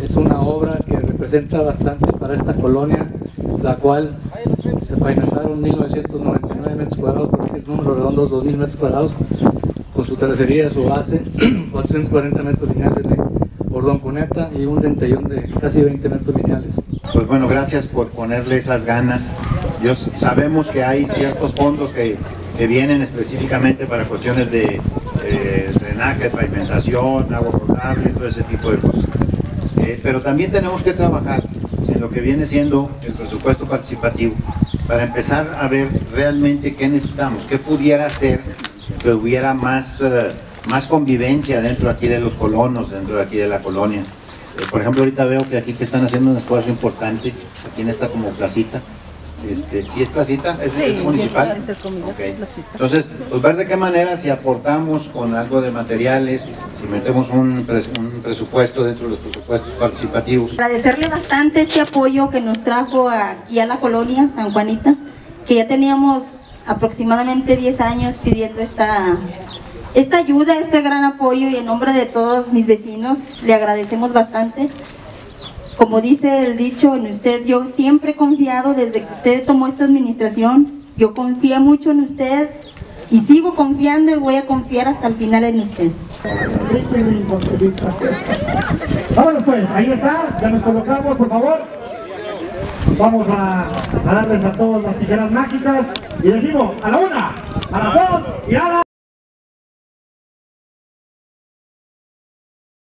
Es una obra que representa bastante para esta colonia, la cual se pavimentaron 1999 metros cuadrados, por decir números redondos, 2000 metros cuadrados, con su terracería, su base, 440 metros lineales de cordón cuneta y un dentellón de casi 20 metros lineales. Pues bueno, gracias por ponerle esas ganas. Sabemos que hay ciertos fondos que vienen específicamente para cuestiones de drenaje, pavimentación, agua potable, todo ese tipo de cosas. Pero también tenemos que trabajar en lo que viene siendo el presupuesto participativo para empezar a ver realmente qué necesitamos, qué pudiera hacer que hubiera más convivencia dentro aquí de los colonos, dentro de aquí de la colonia. Por ejemplo, ahorita veo que aquí que están haciendo un esfuerzo importante, aquí en esta como placita. ¿Sí es placita? ¿Es municipal? Okay. Entonces, pues ver de qué manera, si aportamos con algo de materiales, si metemos un presupuesto dentro de los presupuestos participativos. Agradecerle bastante este apoyo que nos trajo aquí a la colonia San Juanita, que ya teníamos aproximadamente 10 años pidiendo esta ayuda, este gran apoyo, y en nombre de todos mis vecinos le agradecemos bastante. Como dice el dicho, en usted yo siempre he confiado desde que usted tomó esta administración. Yo confié mucho en usted y sigo confiando y voy a confiar hasta el final en usted. Vámonos pues, ahí está, ya nos colocamos, por favor. Vamos a darles a todos las tijeras mágicas y decimos a la 1, a la 2 y a la...